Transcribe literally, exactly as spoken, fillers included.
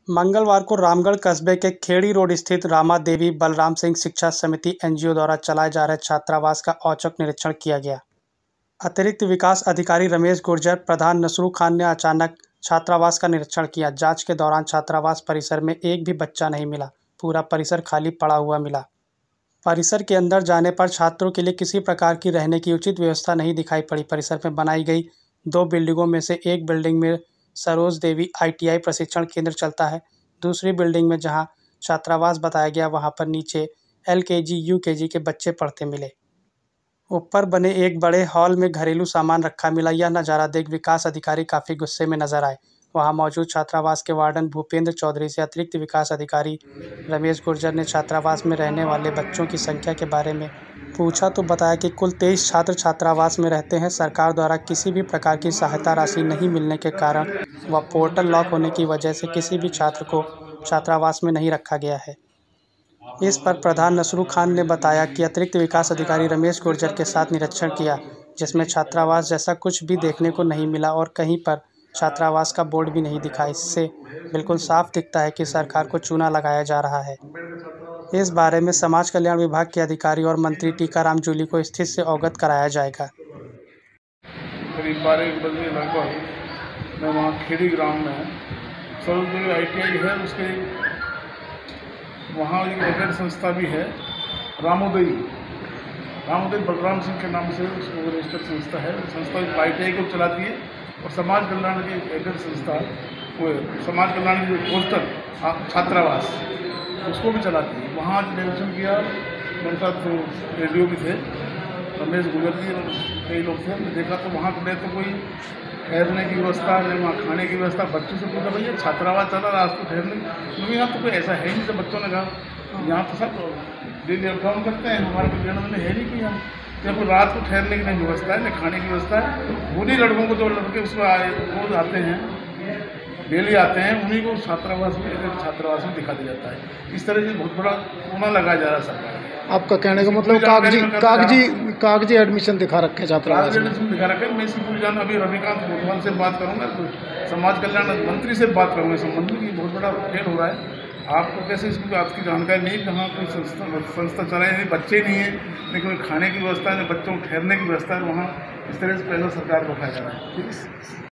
मंगलवार को रामगढ़ कस्बे के खेड़ी रोड स्थित रामा देवी बलराम सिंह शिक्षा समिति एनजीओ द्वारा चलाए जा रहे छात्रावास का औचक निरीक्षण किया गया। अतिरिक्त विकास अधिकारी रमेश गुर्जर, प्रधान नसरू खान ने अचानक छात्रावास का निरीक्षण किया। जांच के दौरान छात्रावास परिसर में एक भी बच्चा नहीं मिला, पूरा परिसर खाली पड़ा हुआ मिला। परिसर के अंदर जाने पर छात्रों के लिए किसी प्रकार की रहने की उचित व्यवस्था नहीं दिखाई पड़ी। परिसर में बनाई गई दो बिल्डिंगों में से एक बिल्डिंग में सरोज देवी आईटीआई प्रशिक्षण केंद्र चलता है। दूसरी बिल्डिंग में जहां छात्रावास बताया गया, वहां पर नीचे एलकेजी यूकेजी के बच्चे पढ़ते मिले। ऊपर बने एक बड़े हॉल में घरेलू सामान रखा मिला। यह नज़ारा देख विकास अधिकारी काफ़ी गुस्से में नजर आए। वहां मौजूद छात्रावास के वार्डन भूपेंद्र चौधरी से अतिरिक्त विकास अधिकारी रमेश गुर्जर ने छात्रावास में रहने वाले बच्चों की संख्या के बारे में पूछा तो बताया कि कुल तेईस छात्र छात्रावास में रहते हैं। सरकार द्वारा किसी भी प्रकार की सहायता राशि नहीं मिलने के कारण व पोर्टल लॉक होने की वजह से किसी भी छात्र को छात्रावास में नहीं रखा गया है। इस पर प्रधान नसरू खान ने बताया कि अतिरिक्त विकास अधिकारी रमेश गुर्जर के साथ निरीक्षण किया, जिसमें छात्रावास जैसा कुछ भी देखने को नहीं मिला और कहीं पर छात्रावास का बोर्ड भी नहीं दिखा। इससे बिल्कुल साफ दिखता है कि सरकार को चूना लगाया जा रहा है। इस बारे में समाज कल्याण विभाग के अधिकारी और मंत्री टीकाराम जूली को स्थिति से अवगत कराया जाएगा। करीब बारह बजे लगभग मैं वहाँ खेड़ी ग्राम में सरोज देवी आईटीआई है, उसके वहाँ एक एडेड संस्था भी है रामोदयी रामोदयी बलराम सिंह के नाम से उसको रजिस्टर्ड संस्था है। संस्था आईटीआई को चलाती है और समाज कल्याण की एडेड संस्था वो समाज कल्याण की जो पोस्टर छात्रावास उसको भी चलाती है। वहाँ निरीक्षण किया, मेरे साथ तो रेडियो भी थे, रमेश गुर्जर जी, कई लोग थे। मैं देखा तो वहाँ गए तो कोई ठहरने की व्यवस्था नहीं, वहाँ खाने की व्यवस्था। बच्चों से पूछा भैया छात्रावास चला रहा आज तो ठहरने, क्योंकि यहाँ तो कोई ऐसा है नहीं। तो बच्चों ने कहा यहाँ तो सब डेली अप डाउन करते हैं, हमारे को लेना मैंने है नहीं कि हम जब रात को ठहरने की नहीं व्यवस्था है, न खाने की व्यवस्था है। उन्हीं लड़कों को जो लड़के उसमें आए रोज आते हैं, डेली आते हैं, उन्हीं को छात्रावास में छात्रावास में दिखा दिया जाता है। इस तरह से बहुत बड़ा सोना लगाया जा रहा है सरकार। आपका कहने का मतलब कागजी कागजी कागजी एडमिशन दिखा रखे छात्रावास में एडमिशन दिखा रखे। मैं इसी जान अभी रविकांत मोटवाल से बात करूँगा, तो समाज कल्याण मंत्री से बात करूँगा। संबंध की बहुत बड़ा फेल हो रहा है। आपको कैसे इसकी आपकी जानकारी नहीं, कहाँ कोई संस्था संस्था चलाए नहीं, बच्चे नहीं है, लेकिन खाने की व्यवस्था है, बच्चों को ठहरने की व्यवस्था है। वहाँ इस तरह से पैसा सरकार को उठाया जा रहा है।